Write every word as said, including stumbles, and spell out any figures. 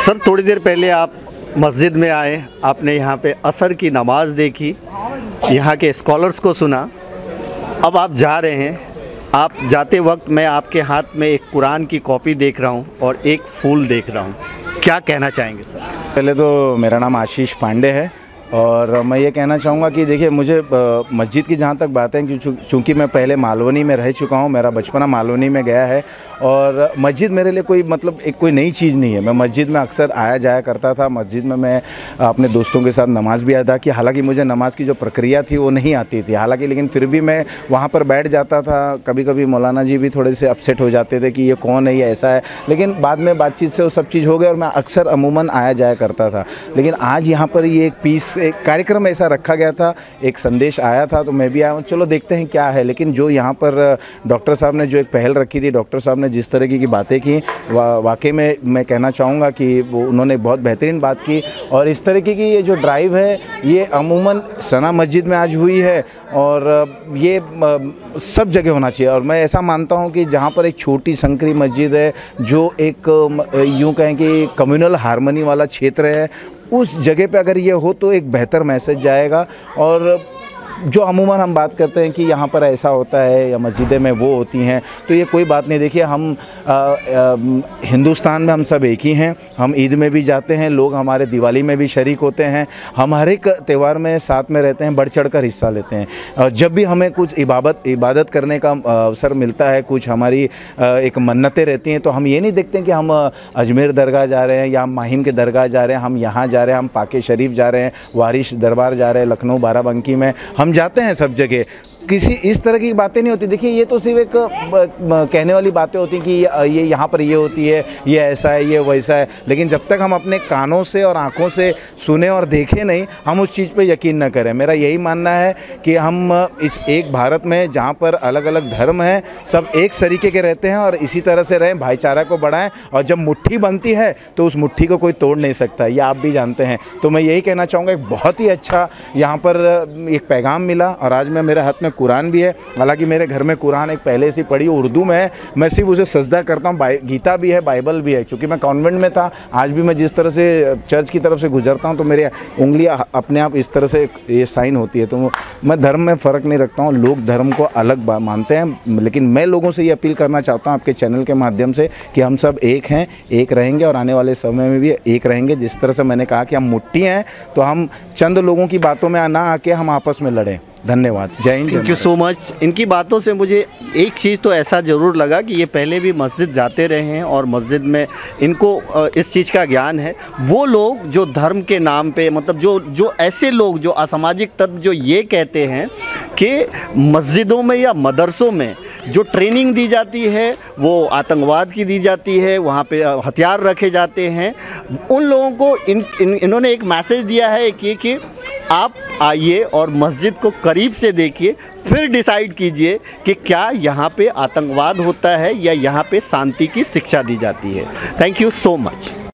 Sir, थोड़ी देर पहले आप मस्जिद में आए, आपने यहाँ पे असर की नमाज़ देखी, यहाँ के स्कॉलर्स को सुना। अब आप जा रहे हैं, आप जाते वक्त मैं आपके हाथ में एक कुरान की कॉपी देख रहा हूँ और एक फूल देख रहा हूँ। क्या कहना चाहेंगे सर? पहले तो मेरा नाम आशीष पांडे है और मैं ये कहना चाहूँगा कि देखिए, मुझे मस्जिद की जहाँ तक बात है, चूँकि मैं पहले मालवनी में रह चुका हूँ, मेरा बचपना मालवनी में गया है और मस्जिद मेरे लिए कोई मतलब एक कोई नई चीज़ नहीं है। मैं मस्जिद में अक्सर आया जाया करता था। मस्जिद में मैं अपने दोस्तों के साथ नमाज़ भी अदा की। हालांकि मुझे नमाज़ की जो प्रक्रिया थी वो नहीं आती थी, हालांकि लेकिन फिर भी मैं वहाँ पर बैठ जाता था। कभी कभी मौलाना जी भी थोड़े से अपसेट हो जाते थे कि ये कौन है, ये ऐसा है, लेकिन बाद में बातचीत से वो सब चीज़ हो गई और मैं अक्सर अमूमन आया जाया करता था। लेकिन आज यहाँ पर ये एक पीस एक कार्यक्रम ऐसा रखा गया था, एक संदेश आया था, तो मैं भी आया हूँ, चलो देखते हैं क्या है। लेकिन जो यहाँ पर डॉक्टर साहब ने जो एक पहल रखी थी, डॉक्टर साहब ने जिस तरह की, की बातें की, वा, वाकई में मैं कहना चाहूँगा कि वो उन्होंने बहुत बेहतरीन बात की। और इस तरीके की ये जो ड्राइव है, ये अमूमन सना मस्जिद में आज हुई है और ये सब जगह होना चाहिए। और मैं ऐसा मानता हूँ कि जहाँ पर एक छोटी संकरी मस्जिद है, जो एक यूँ कहें कि कम्युनल हारमोनी वाला क्षेत्र है, उस जगह पे अगर ये हो तो एक बेहतर मैसेज जाएगा। और जो अमूमन हम बात करते हैं कि यहाँ पर ऐसा होता है या मस्जिदें में वो होती हैं, तो ये कोई बात नहीं। देखिए, हम आ, आ, हिंदुस्तान में हम सब एक ही हैं। हम ईद में भी जाते हैं, लोग हमारे दिवाली में भी शरीक होते हैं, हम हर एक त्यौहार में साथ में रहते हैं, बढ़ चढ़ कर हिस्सा लेते हैं। और जब भी हमें कुछ इबादत इबादत करने का अवसर मिलता है, कुछ हमारी एक मन्नतें रहती हैं, तो हम ये नहीं देखते कि हम अजमेर दरगाह जा रहे हैं या माहिम के दरगाह जा रहे हैं, हम यहाँ जा रहे हैं, हम पाके शरीफ जा रहे हैं, वारिश दरबार जा रहे हैं, लखनऊ बाराबंकी में हम जाते हैं। सब जगह किसी इस तरह की बातें नहीं होती। देखिए, ये तो सिर्फ एक कहने वाली बातें होती हैं कि ये यहाँ पर ये होती है, ये ऐसा है, ये वैसा है, लेकिन जब तक हम अपने कानों से और आँखों से सुने और देखें नहीं, हम उस चीज़ पे यकीन न करें। मेरा यही मानना है कि हम इस एक भारत में, जहाँ पर अलग अलग धर्म हैं, सब एक तरीके के रहते हैं और इसी तरह से रहें, भाईचारा को बढ़ाएं। और जब मुट्ठी बनती है तो उस मुट्ठी को कोई तोड़ नहीं सकता, ये आप भी जानते हैं। तो मैं यही कहना चाहूँगा, एक बहुत ही अच्छा यहाँ पर एक पैगाम मिला। और आज मैं मेरे हाथ में कुरान भी है, हालांकि मेरे घर में कुरान एक पहले से पढ़ी उर्दू में है, मैं सिर्फ उसे सजदा करता हूँ। गीता भी है, बाइबल भी है। क्योंकि मैं कॉन्वेंट में था, आज भी मैं जिस तरह से चर्च की तरफ से गुजरता हूँ तो मेरे उंगलियां अपने आप इस तरह से ये साइन होती है। तो मैं धर्म में फ़र्क नहीं रखता हूँ, लोग धर्म को अलग मानते हैं, लेकिन मैं लोगों से ये अपील करना चाहता हूँ आपके चैनल के माध्यम से कि हम सब एक हैं, एक रहेंगे और आने वाले समय में भी एक रहेंगे। जिस तरह से मैंने कहा कि हम मुट्ठी हैं, तो हम चंद लोगों की बातों में ना आके हम आपस में लड़ें। धन्यवाद, जय हिंद। Thank you so much. इनकी बातों से मुझे एक चीज़ तो ऐसा ज़रूर लगा कि ये पहले भी मस्जिद जाते रहे हैं और मस्जिद में इनको इस चीज़ का ज्ञान है। वो लोग जो धर्म के नाम पे, मतलब जो जो ऐसे लोग, जो असामाजिक तत्व जो ये कहते हैं कि मस्जिदों में या मदरसों में जो ट्रेनिंग दी जाती है वो आतंकवाद की दी जाती है, वहाँ पे हथियार रखे जाते हैं, उन लोगों को इन, इन इन्होंने एक मैसेज दिया है कि कि आप आइए और मस्जिद को करीब से देखिए, फिर डिसाइड कीजिए कि क्या यहाँ पे आतंकवाद होता है या यहाँ पे शांति की शिक्षा दी जाती है। Thank you so much.